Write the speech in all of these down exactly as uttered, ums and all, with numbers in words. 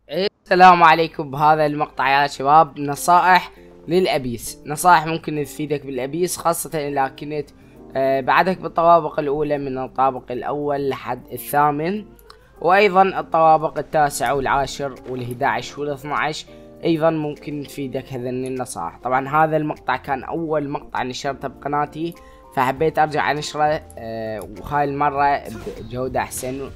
السلام عليكم. بهذا المقطع يا شباب نصائح للأبيس، نصائح ممكن تفيدك بالأبيس، خاصة إذا كنت آه بعدك بالطوابق الأولى من الطابق الأول لحد الثامن، وأيضا الطوابق التاسع والعاشر والإحدى عشر والاثنى عشر أيضا ممكن تفيدك هذين النصائح. طبعا هذا المقطع كان أول مقطع نشرته بقناتي، فحبيت أرجع أنشره آه وهاي المرة بجودة أحسن.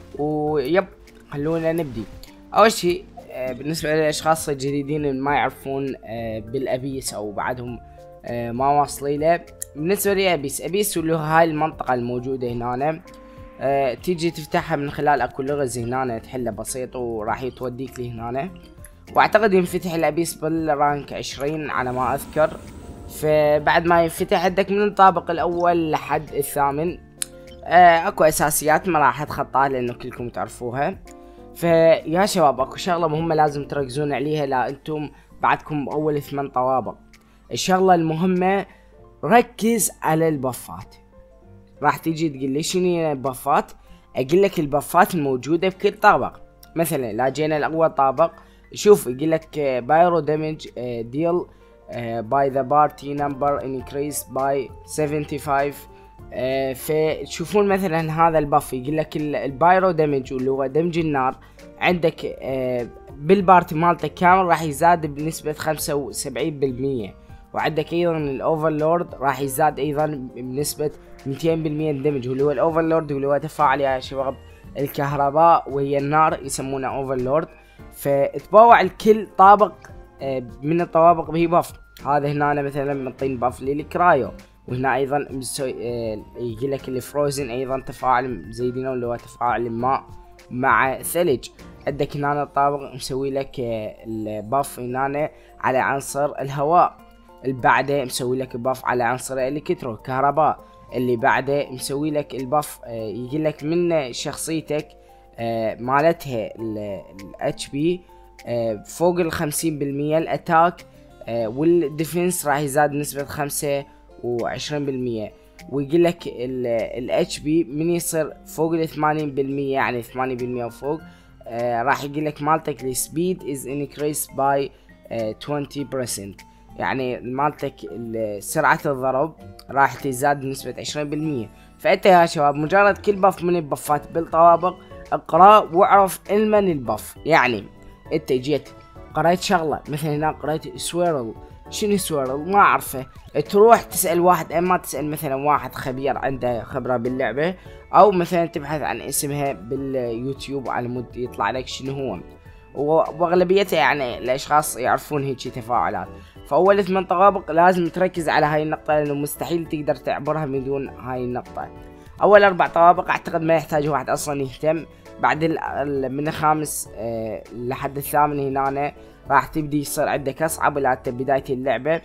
ويب خلونا نبدي. أول شيء بالنسبة للأشخاص الجديدين اللي ما يعرفون بالأبيس أو بعدهم ما واصلين له، بالنسبة لي أبيس أبيس اللي هو هاي المنطقة الموجودة هنا، تيجي تفتحها من خلال أكو لغز هنا تحله بسيط وراح يتوديك لهنا. وأعتقد ينفتح الأبيس بالرانك عشرين على ما أذكر. فبعد ما ينفتح عندك من الطابق الأول لحد الثامن أكو أساسيات ما راح أتخطاها لأنه كلكم تعرفوها. فيا شباب اكو شغلة مهمة لازم تركزون عليها، لا انتم بعدكم اول ثمان طوابق. الشغلة المهمة ركز على البفات. راح تيجي تقول لي شنو هي البفات؟ اقول لك البفات الموجودة بكل طابق. مثلا لا جينا الاول طابق، شوف يقول لك بايرو دامج ديل باي ذا بارتي نمبر انكريس باي سبعة وسبعين. آه فتشوفون مثلا هذا الباف يقول لك البايرو دمج اللي هو دمج النار عندك آه بالبارتي مالتك كامل راح يزاد بنسبة خمسة وسبعين بالمية. وعندك ايضا الاوفرلورد راح يزاد ايضا بنسبة مئتين بالمية الدمج، واللي هو الاوفرلورد واللي هو تفاعل يا شباب الكهرباء وهي النار يسمونه اوفرلورد. فتبوع الكل طابق آه من الطوابق به باف. هذا هنا مثلا منطين باف للكرايو، وهنا ايضا مسوي آه يجي لك الفروزن ايضا تفاعل زيدينه اللي هو تفاعل الماء مع ثلج. عندك هنا الطابق مسوي لك آه الباف هنا على عنصر الهواء، اللي بعده مسوي لك باف على عنصر الالكترو الكهرباء، اللي بعده مسوي لك الباف آه يجي لك من شخصيتك آه مالتها الاتش بي آه فوق الخمسين بالمية الاتاك آه والديفنس راح يزاد نسبة خمسة وعشرين بالمية. ويقول لك ال اتش بي من يصير فوق ال ثمانين بالمية يعني ثمانية بالمية وفوق آه راح يقول لك مالتك السبيد از increased by عشرين بالمية، يعني مالتك سرعة الضرب راح تزداد بنسبة عشرين بالمية. فانت يا شباب مجرد كل بف من البفات بالطوابق اقرا واعرف المن البف. يعني انت جيت قريت شغلة مثل هنا قريت سويرل، شنو سويرل ما اعرفه، تروح تسأل واحد، اما تسأل مثلا واحد خبير عنده خبرة باللعبة، او مثلا تبحث عن اسمها باليوتيوب على مود يطلع لك شنو هو. واغلبيتها يعني الاشخاص يعرفون هيك تفاعلات. فاول ثمان طوابق لازم تركز على هاي النقطة لانه مستحيل تقدر تعبرها من دون هاي النقطة. اول اربع طوابق اعتقد ما يحتاج واحد اصلا يهتم. بعد من الخامس أه لحد الثامن هنا راح تبدي يصير عندك اصعب الى بداية اللعبة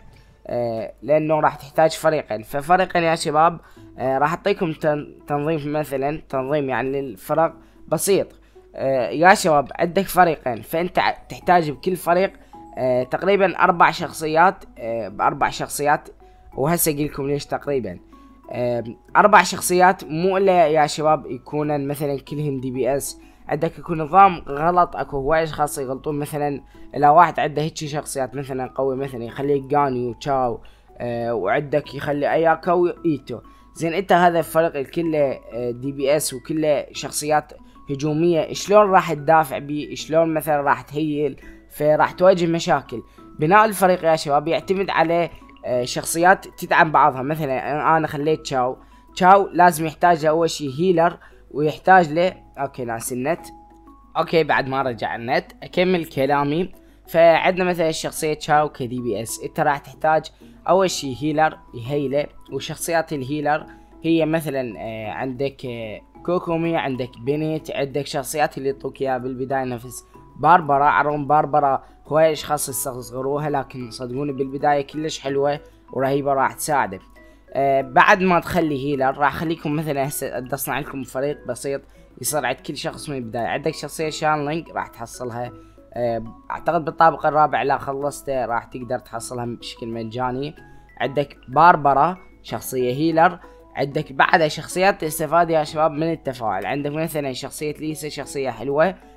أه لانه راح تحتاج فريقين. ففريقين يا شباب أه راح اعطيكم تنظيم، مثلا تنظيم يعني للفرق بسيط. أه يا شباب عندك فريقين، فانت تحتاج بكل فريق أه تقريبا اربع شخصيات أه باربع شخصيات. وهسه اقول لكم ليش تقريبا أه اربع شخصيات، مو الا يا شباب يكونن مثلا كلهن دي بي اس. عندك يكون نظام غلط، اكو هواي اشخاص يغلطون، مثلا اذا واحد عنده هيك شخصيات مثلا قوي مثلا يخليه جاني وتشاو أه وعندك يخلي اياكا وايتو. زين انت هذا الفريق الكله دي بي اس وكله شخصيات هجوميه، شلون راح تدافع بيه؟ شلون مثلا راح تهيل؟ فراح تواجه مشاكل. بناء الفريق يا شباب يعتمد على شخصيات تدعم بعضها. مثلا انا خليت تشاو، تشاو لازم يحتاج له اول شي هيلر، ويحتاج له اوكي ناس النت. اوكي بعد ما رجع النت اكمل كلامي. فعندنا مثلا الشخصية تشاو كدي بي اس، انت راح تحتاج اول شي هيلر يهيله. وشخصيات الهيلر هي مثلا آه عندك آه كوكومي، عندك بينيت، عندك شخصيات اللي يعطوك اياها بالبداية نفس باربرا. عرون باربرا هواي اشخاص يستصغروها، لكن صدقوني بالبداية كلش حلوة ورهيبة راح تساعدك. آه بعد ما تخلي هيلر راح خليكم مثلا هسه اصنع لكم فريق بسيط يصير عند كل شخص من البداية. عندك شخصية شانلينج راح تحصلها آه اعتقد بالطابق الرابع، لا خلصته راح تقدر تحصلها بشكل مجاني. عندك باربرا شخصية هيلر. عندك بعدها شخصيات تستفاد يا شباب من التفاعل. عندك مثلا شخصية ليسا شخصية حلوة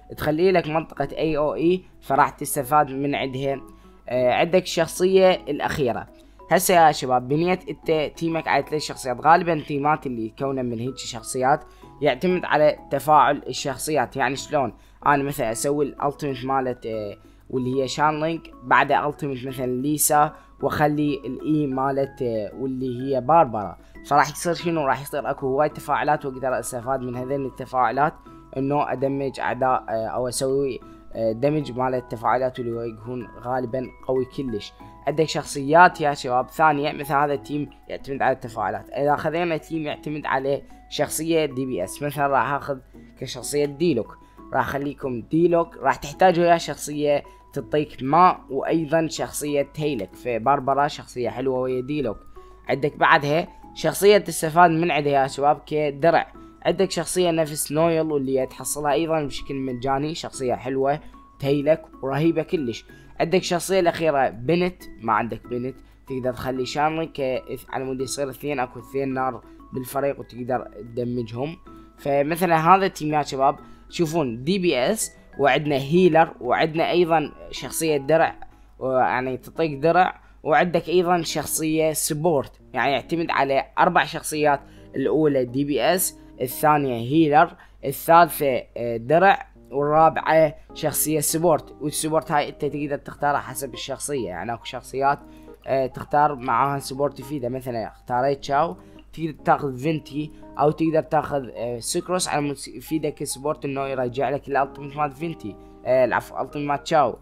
تخلي لك منطقة اي او اي، فراح تستفاد من عندها. آه عندك الشخصية الاخيرة. هسه يا شباب بنيت انت تيمك على ثلاث شخصيات. غالبا التيمات اللي يتكونن من هيك شخصيات يعتمد على تفاعل الشخصيات. يعني شلون انا مثلا اسوي الالتيميت مالت آه واللي هي شانلينج، بعدها التيميت مثلا ليسا، واخلي الاي مالت آه واللي هي باربرا، فراح يصير شنو؟ راح يصير اكو هواي تفاعلات، واقدر استفاد من هذين التفاعلات انه ادمج اعداء آه او اسوي آه دمج مال التفاعلات اللي هو يكون غالبا قوي كلش. عندك شخصيات يا شباب ثانية مثل هذا التيم يعتمد على التفاعلات. اذا اخذنا تيم يعتمد على شخصية دي بي اس، مثلا راح اخذ كشخصية ديلوك، راح اخليكم ديلوك راح تحتاجوا يا شخصية تعطيك ماء، وايضا شخصية تهيلك، فباربرا شخصية حلوة ويا ديلوك. عندك بعدها شخصية تستفاد من عندها يا شباب كدرع. عندك شخصية نفس نويل واللي تحصلها ايضا بشكل مجاني، شخصية حلوة تهيلك ورهيبة كلش. عندك الشخصية الأخيرة بنت، ما عندك بنت تقدر تخلي شانلينج على مود يصير اثنين، اكو اثنين نار بالفريق وتقدر تدمجهم. فمثلا هذا التيم يا شباب شوفون دي بي اس، وعندنا هيلر، وعندنا ايضا شخصية درع يعني تعطيك درع، وعندك ايضا شخصية سبورت يعني يعتمد على اربع شخصيات. الاولى دي بي اس، الثانية هيلر، الثالثة درع، والرابعة شخصية سبورت. والسبورت هاي انت تقدر تختارها حسب الشخصية، يعني اكو شخصيات اه تختار معاها سبورت يفيدها. مثلا اختاريت شاو تقدر تاخذ فينتي، او تقدر تاخذ اه سكروس على مود يفيدك سبورت انه يرجع لك الالتيميت مال فينتي، اه العفو الالتيميت مال تشاو.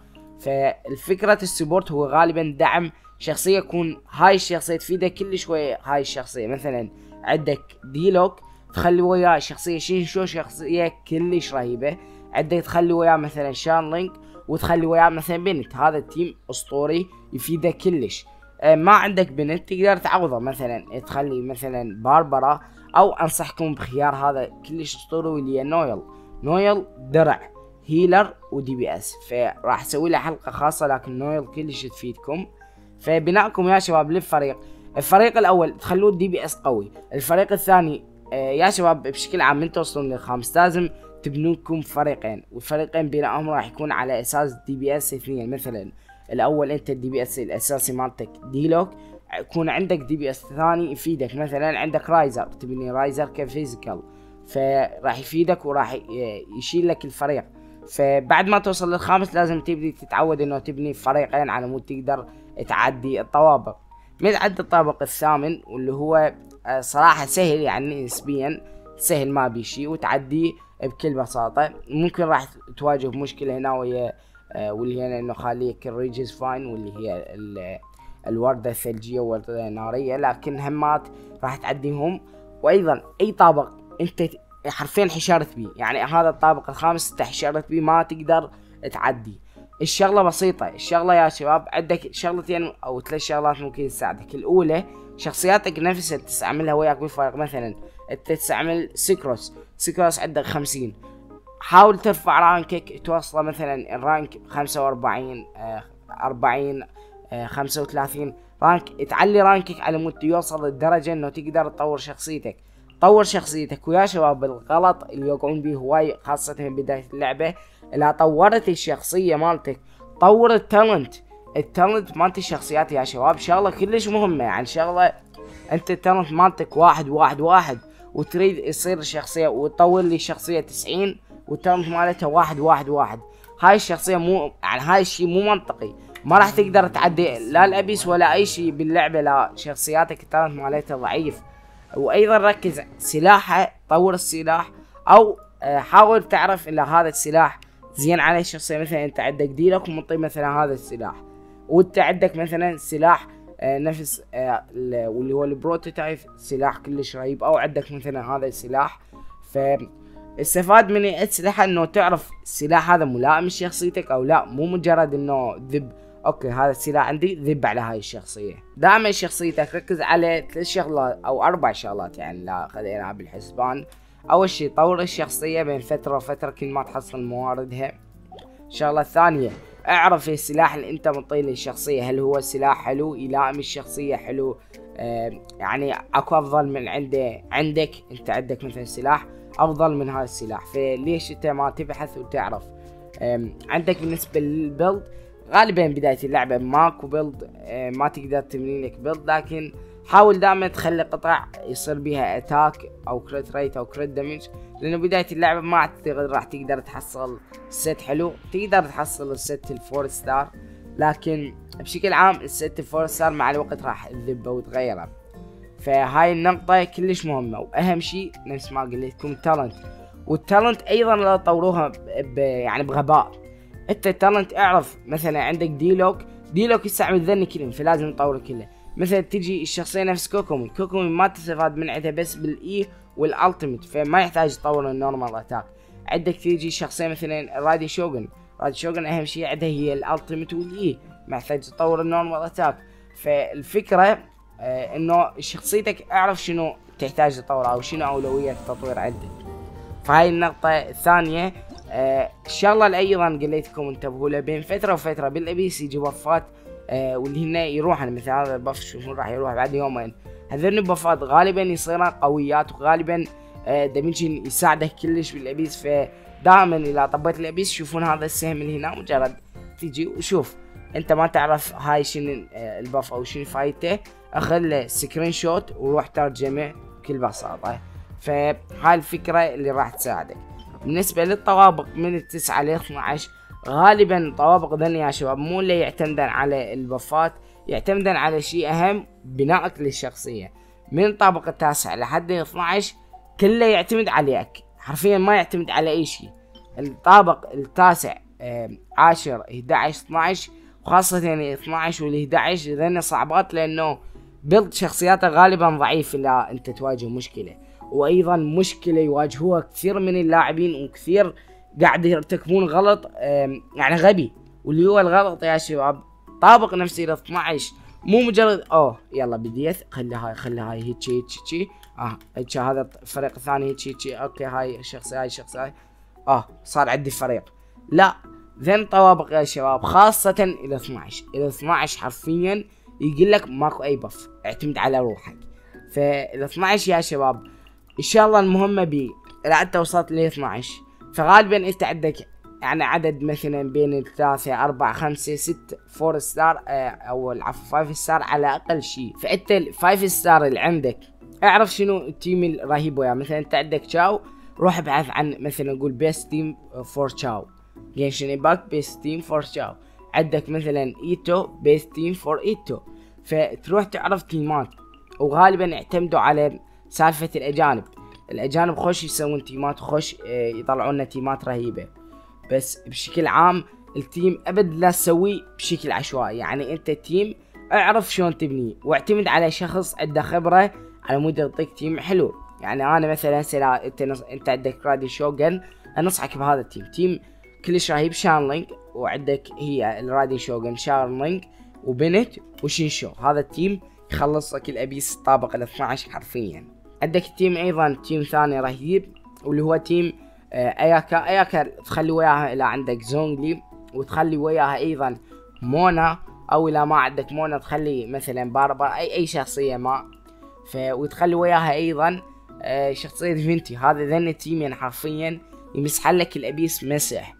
فالفكرة السبورت هو غالبا دعم شخصية يكون هاي الشخصية تفيدك كل شوية. هاي الشخصية مثلا عندك ديلوك تخلي وياه شخصية شينشو، شخصية كلش رهيبة. عندك تخلي وياه مثلا شانلينج، وتخلي وياه مثلا بنت، هذا التيم اسطوري يفيدك كلش. آه ما عندك بنت تقدر تعوضه، مثلا تخلي مثلا باربرا، او انصحكم بخيار هذا كلش اسطوري واللي هي نويل. نويل درع هيلر ودي بي اس، فراح اسوي له حلقة خاصة، لكن نويل كلش تفيدكم. فبناءكم يا شباب للفريق، الفريق الاول تخلوه الدي بي اس قوي. الفريق الثاني آه يا شباب بشكل عام من توصلون للخامس لازم تبنوكم فريقين، والفريقين بنائهم راح يكون على اساس دي بي اس اثنين. مثلا الاول انت الدي بي اس الاساسي مالتك ديلوك، يكون عندك دي بي اس ثاني يفيدك. مثلا عندك رايزر، تبني رايزر كفيزيكال، فراح يفيدك وراح يشيل لك الفريق. فبعد ما توصل للخامس لازم تبدي تتعود انه تبني فريقين على مود تقدر تعدي الطوابق. من عند الطابق الثامن واللي هو صراحة سهل يعني نسبيا سهل ما بيشي وتعديه بكل بساطة. ممكن راح تواجه مشكلة هنا وهي واللي هي انه خليك الريجز فاين واللي هي الوردة الثلجية والوردة النارية، لكن همات راح تعديهم. وايضا اي طابق انت حرفيا حشرت بيه، يعني هذا الطابق الخامس انت حشرت بيه ما تقدر تعدي. الشغلة بسيطة، الشغلة يا شباب عندك شغلتين او ثلاث شغلات ممكن تساعدك. الاولى شخصياتك نفسها تستعملها وياك بالفريق. مثلا انت تستعمل سكروس، سكروس عندك خمسين، حاول ترفع رانكك توصله مثلا الرانك خمسة واربعين اربعين خمسة وثلاثين رانك، تعلي رانكك على مود يوصل للدرجة انه تقدر تطور شخصيتك. طور شخصيتك. ويا شباب الغلط اللي يوقعون به هواي خاصة من بداية اللعبة، اذا طورت الشخصية مالتك طور التالنت. التالنت مالت الشخصيات يا شباب شغلة كلش مهمة، يعني شغلة انت التالنت مالتك واحد واحد واحد وتريد يصير الشخصية وتطور لي الشخصية تسعين والتالنت مالتها واحد واحد واحد، هاي الشخصية مو يعني هاي الشي مو منطقي. ما راح تقدر تعدي لا الابيس ولا اي شي باللعبة، لا شخصياتك التالنت مالتها ضعيف. وايضا ركز سلاحه، طور السلاح، او حاول تعرف ان هذا السلاح زين على الشخصية. مثلا انت عندك ديلك ومنطي مثلا هذا السلاح، وانت عندك مثلا سلاح نفس واللي هو البروتوتايب سلاح كلش رهيب، او عندك مثلا هذا السلاح. فاستفاد من الاسلحة انه تعرف السلاح هذا ملائم لشخصيتك او لا، مو مجرد انه ذب اوكي هذا السلاح عندي ذب على هاي الشخصية. دائما شخصيتك ركز على ثلاث شغلات او اربع شغلات يعني لا خلينا بالحسبان. اول شي طور الشخصية بين فترة وفترة كل ما تحصل مواردها. الشغلة الثانية اعرف السلاح اللي انت منطيه للشخصية هل هو سلاح حلو يلائم الشخصية حلو، آه يعني اكو افضل من عنده عندك. انت عندك مثلا سلاح افضل من هذا السلاح. فليش انت ما تبحث وتعرف؟ عندك بالنسبة للبيلد غالبا بداية اللعبة ماكو بيلد، ما تقدر تبني لك بيلد، لكن حاول دائما تخلي قطع يصير بيها اتاك او كريت ريت او كريت دمج، لانه بداية اللعبة ما اعتقد راح تقدر تحصل ست حلو. تقدر تحصل الست الفور ستار، لكن بشكل عام الست الفور ستار مع الوقت راح تذبه وتغيره. فهاي النقطة كلش مهمة، واهم شيء نفس ما قلت لكم التالنت، والتالنت ايضا لا تطوروها يعني بغباء. انت التالنت اعرف مثلا عندك ديلوك، ديلوك يستعمل ذني كلهم فلازم تطوره كله. مثلا تجي الشخصية نفس كوكومي، كوكومي ما تستفاد من عندها بس بالاي والالتيميت، فما يحتاج تطور النورمال اتاك. عندك تيجي شخصية مثلا رادي شوغن، رادي شوغن اهم شيء عندها هي الالتيميت والاي، ما يحتاج تطور النورمال اتاك. فالفكرة آه انه شخصيتك اعرف شنو تحتاج تطورها او شنو اولوية التطوير عندك. فهاي النقطة الثانية. آه الشغلة اللي ايضا قلت لكم انتبهوا له، بين فترة وفترة بالابيس يجي بفات آه واللي هنا يروح، مثل هذا البف شوفون راح يروح بعد يومين. هذول البفات غالبا يصيرون قويات، وغالبا آه دامجين يساعدك كلش بالابيس. فدائما اذا طبيت الابيس شوفون هذا السهم اللي هنا، مجرد تيجي وشوف انت ما تعرف هاي شنو آه البف او شنو فايته، اخذ له سكرين شوت وروح ترجمه بكل بساطة. فهاي الفكرة اللي راح تساعدك. بالنسبة للطوابق من التسعة ل اثنى عشر، غالبا طوابق ذني يا شباب مو اللي يعتمدن على البفات، يعتمدن على شيء اهم، بنائك للشخصية. من الطابق التاسع لحد اثنى عشر كله يعتمد عليك، حرفيا ما يعتمد على اي شيء. الطابق التاسع عاشر احد عشر اثنى عشر، وخاصة يعني اثنى عشر وال احد عشر ذني صعبات، لانه بيلد شخصياته غالبا ضعيف اذا انت تواجه مشكلة. وايضا مشكلة يواجهوها كثير من اللاعبين، وكثير قاعد يرتكبون غلط يعني غبي، واللي هو الغلط يا شباب طابق نفسي ل اثنى عشر مو مجرد اوه يلا بديت خلي هاي خلي هاي هيك هيك هيك اه هيك هذا الفريق الثاني هيك هيك اوكي هاي الشخصية هاي الشخصية هاي اه صار عندي فريق. لا، ذن طوابق يا شباب خاصة الى اثنى عشر، الى اثنى عشر حرفيا يقول لك ماكو اي بف، اعتمد على روحك. فال اثنى عشر يا شباب ان شاء الله المهمة بي اذا انت وصلت ل اثنى عشر، فغالبا انت عندك يعني عدد مثلا بين الثلاثة أربعة خمسة ست فور ستار اه او العفو فايف ستار على اقل شيء. فانت الفايف ستار اللي عندك اعرف شنو التيم الرهيب وياه. مثلا انت عندك تشاو، روح ابحث عن مثلا نقول بيست تيم فور تشاو، جنشن امباكت بيست تيم فور تشاو. عندك مثلا ايتو بيست تيم فور ايتو، فتروح تعرف تيمات. وغالبا يعتمدوا على سالفة الاجانب، الاجانب خوش يسوون تيمات، خوش يطلعون لنا تيمات رهيبة. بس بشكل عام التيم ابد لا تسويه بشكل عشوائي، يعني انت تيم اعرف شلون تبنيه، واعتمد على شخص عنده خبرة على مود يعطيك تيم حلو. يعني انا مثلا سلا انت نص... انت عندك رادي شوغن، انصحك بهذا التيم، تيم كلش رهيب شارلينج، وعندك هي الرادي شوغن شارلينج وبنت وشينشو، هذا التيم يخلص لك الابيس طابق ال اثنى عشر حرفيا. عندك تيم ايضا تيم ثاني رهيب واللي هو تيم آه اياكا، اياكا تخلي وياها الى عندك زونغلي، وتخلي وياها ايضا مونا، او اذا ما عندك مونا تخلي مثلا باربر اي اي شخصية ما، ف وتخلي وياها ايضا آه شخصية فينتي. هذا ذن التيم يعني حرفيا يمسح لك الابيس مسح.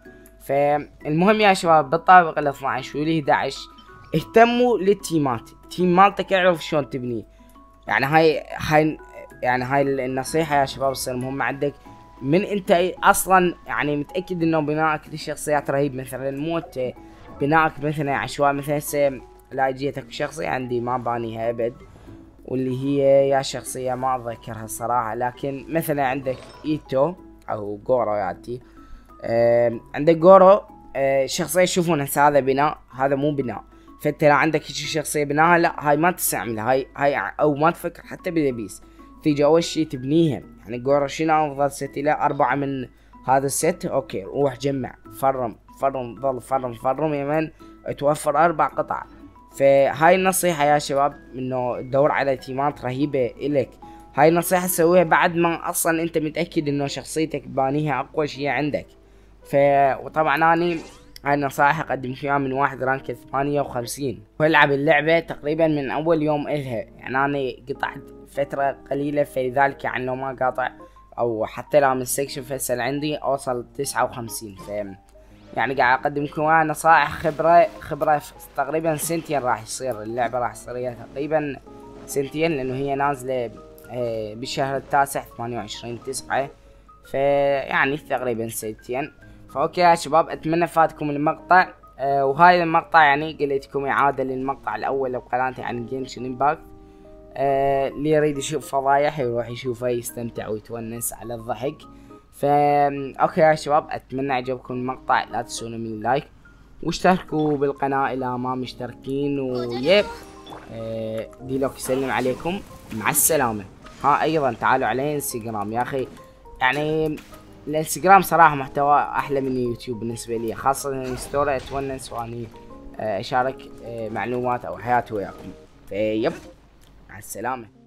فالمهم يا شباب بالطابق ال اثنى عشر واللي احد عشر اهتموا للتيمات، تيم مالتك اعرف شلون تبنيه. يعني هاي هاي يعني هاي النصيحة يا شباب تصير مهمة عندك من انت اصلا يعني متأكد انه بنائك للشخصيات رهيب. مثلا موت بنائك مثلا عشوائي، مثلا هسه لا جيتك شخصية عندي ما بانيها ابد، واللي هي يا شخصية ما اتذكرها الصراحة، لكن مثلا عندك ايتو او جورو ياتي، آه عندك جورو آه شخصية تشوفون هسه هذا بناء، هذا مو بناء. فانت لو عندك هيك شخصية بناها لا هاي ما تستعملها، هاي هاي او ما تفكر حتى بالبيس. تيجي اول شي تبنيها، يعني جورو شنو افضل ست له اربعة من هذا الست، اوكي روح جمع فرم فرم ظل فرم فرم يمن توفر اربع قطع. فهاي النصيحة يا شباب انه تدور على تيمات رهيبة الك، هاي النصيحة تسويها بعد ما اصلا انت متأكد انه شخصيتك بانيها اقوى شي عندك. ف وطبعا اني هاي النصائح اقدم فيها من واحد رانك ثمانية وخمسين، والعب اللعبة تقريبا من اول يوم الها، يعني انا قطعت فترة قليلة، فلذلك يعني لو ما قاطع او حتى لو من السكشن فيصل عندي اوصل تسعة وخمسين. ف يعني قاعد اقدم لكم نصائح خبرة خبرة تقريبا سنتين راح يصير اللعبة، راح يصير لها تقريبا سنتين لانه هي نازلة بالشهر التاسع ثمانية وعشرين تسعة، فيعني تقريبا سنتين. فاوكي يا شباب، اتمنى فاتكم المقطع. آه وهاي المقطع يعني قلت لكم اعادة للمقطع الاول بقناتي عن جنشن امباكت. آه اللي يريد يشوف فضايح يروح يشوفه يستمتع ويتونس على الضحك. فا اوكي يا شباب، اتمنى عجبكم المقطع، لا تنسون من اللايك واشتركوا بالقناة اذا ما مشتركين. ويب آه ديلوك يسلم عليكم، مع السلامة. ها ايضا تعالوا على انستغرام يا اخي، يعني الانستغرام صراحة محتوى احلى من يوتيوب بالنسبة لي، خاصة ستوري اتونس واني اشارك معلومات او حياتي وياكم. فيب مع السلامة.